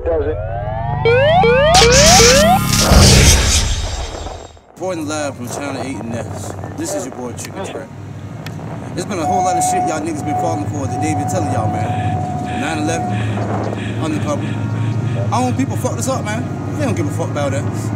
Dosage. Reporting live from China 8 N.E.S. This is your boy Tricatrack. There's been a whole lot of shit y'all niggas been falling for that they been telling y'all, man. 9/11, undercover. Our own people fucked us up, man. They don't give a fuck about us.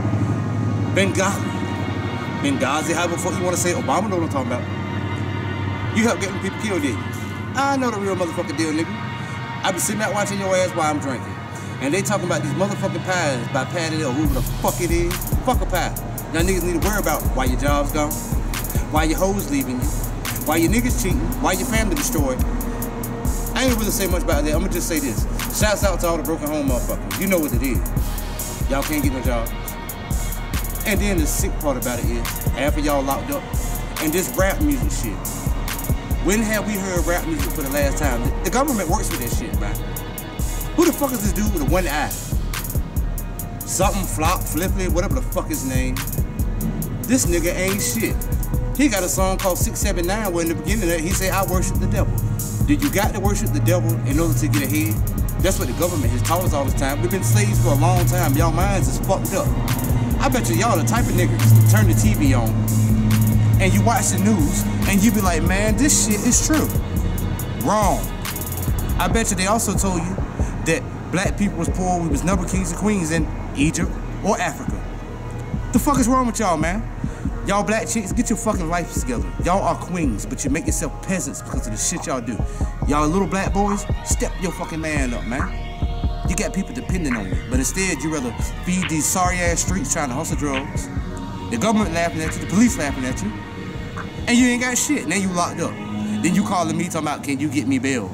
Benghazi, however the fuck you want to say. Obama know what I'm talking about. You help getting people killed, did you? I know the real motherfucking deal, nigga. I be sitting out watching your ass while I'm drinking. And they talking about these motherfucking pies by Patty or whoever the fuck it is. Fuck a pie. Y'all niggas need to worry about why your job's gone, why your hoes leaving you, why your niggas cheating, why your family destroyed. I ain't really say much about that. I'm gonna just say this. Shouts out to all the broken home motherfuckers. You know what it is. Y'all can't get no jobs. And then the sick part about it is, half of y'all locked up, and this rap music shit. When have we heard rap music for the last time? The government works with that shit, man. Who the fuck is this dude with the one eye? Something Flop, Flippy, whatever the fuck his name. This nigga ain't shit. He got a song called 679 where in the beginning of it, he say, I worship the devil. Did you got to worship the devil in order to get ahead? That's what the government has taught us all this time. We've been slaves for a long time. Y'all minds is fucked up. I bet you y'all the type of niggas to turn the TV on and you watch the news and you be like, man, this shit is true. Wrong. I bet you they also told you that black people was poor, we was never kings and queens in Egypt or Africa. The fuck is wrong with y'all, man? Y'all black chicks, get your fucking life together. Y'all are queens, but you make yourself peasants because of the shit y'all do. Y'all little black boys, step your fucking man up, man. You got people depending on you, but instead you rather feed these sorry-ass streets trying to hustle drugs, the government laughing at you, the police laughing at you, and you ain't got shit, now you locked up. Then you calling me talking about, can you get me bail?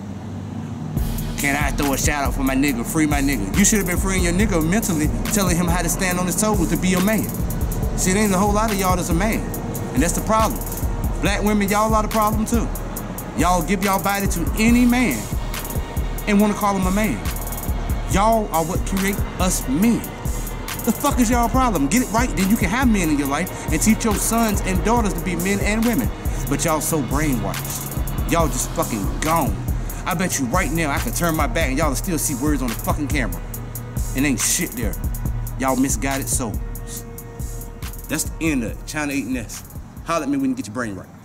Can I throw a shout out for my nigga, free my nigga? You should have been freeing your nigga mentally, telling him how to stand on his toes to be a man. See, there ain't a whole lot of y'all that's a man, and that's the problem. Black women, y'all are the problem too. Y'all give y'all body to any man and want to call him a man. Y'all are what create us men. The fuck is y'all problem? Get it right, then you can have men in your life and teach your sons and daughters to be men and women. But y'all so brainwashed. Y'all just fucking gone. I bet you right now I can turn my back and y'all will still see words on the fucking camera. And ain't shit there. Y'all misguided souls. That's the end of it. China 8 N.E.S. Holler at me when you get your brain right.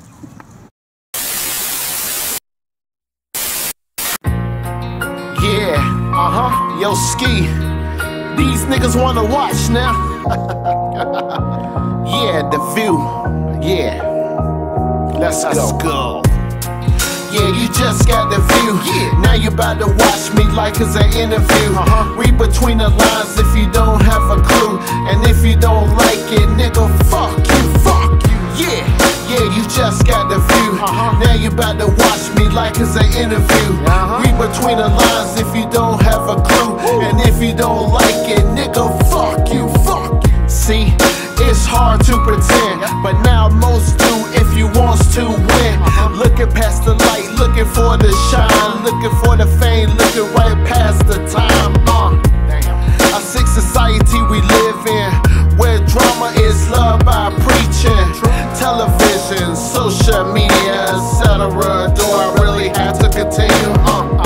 Yeah, yo, Ski. These niggas wanna watch now. Yeah, the view. Yeah. Let's go. Yeah, you just got the view. Yeah. Now you about to watch me like it's an interview. Read between the lines if you don't have a clue. And if you don't like it, nigga, fuck you. Yeah, you just got the view. Now you about to watch me like it's an interview. Read between the lines if you don't have a clue. And if you don't like it, nigga, fuck you. See, it's hard to pretend, but now most do if you wants to win. Looking past the light, looking for the shine, looking for the fame, looking right past the time. A sick society we live in, where drama is loved by preaching, television, social media, etc. Do I really have to continue?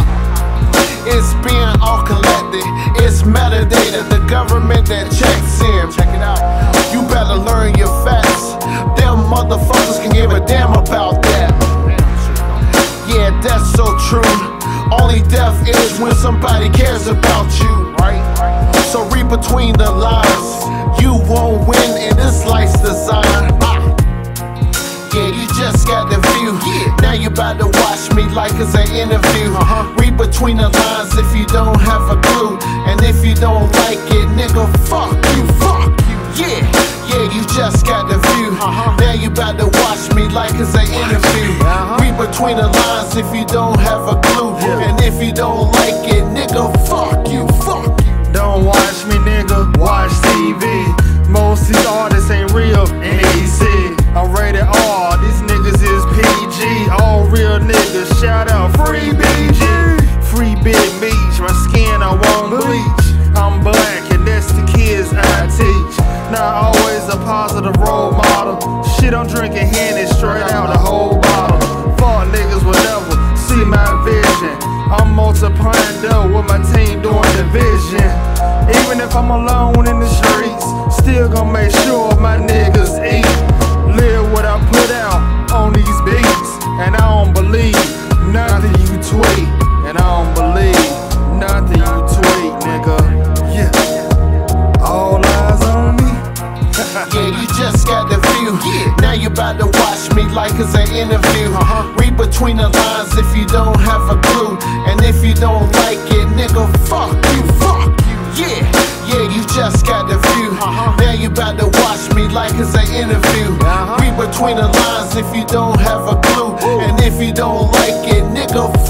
It's being all collected, it's metadata, the government that checks in. Check it out. You better learn your facts. Them motherfuckers can give a damn about that. Yeah, that's so true. Only death is when somebody cares about you, right? So read between the lines. You won't win in this life's design. Yeah, you just got the view. Now you about to watch me like it's an interview. Read between the lines if you don't have a clue. And if you don't like it, nigga, fuck you. Yeah, you just got the view. Now you about to watch me like it's an interview. Read between the lines if you don't have a clue. And if you don't like it, nigga, fuck you. Don't watch me, nigga, watch TV. Most these artists ain't real, N.E.S.S. I'm rated R, these niggas is PG. All real niggas, shout out free BG. Free Big Meech, my skin I won't bleach. I'm black and that's the kids I teach. Not always a positive role model. Shit, I'm drinking Henny straight out the whole bottle. Fuck niggas will never see my vision. I'm multiplying dough with my team doing division. if I'm alone in the streets, still gon' make sure my niggas eat. Live what I put out on these beats, and I don't believe nothing you tweet. And I don't believe nothing you tweet, nigga. Yeah, all eyes on me. Yeah, you just got the view. Now you about to watch me like it's an interview. Read between the lines if you don't have a clue. And if you don't like it, nigga, fuck you, fuck you. Yeah, you just got the view. Now you about to watch me like it's an interview. Read between the lines if you don't have a clue. And if you don't like it, nigga,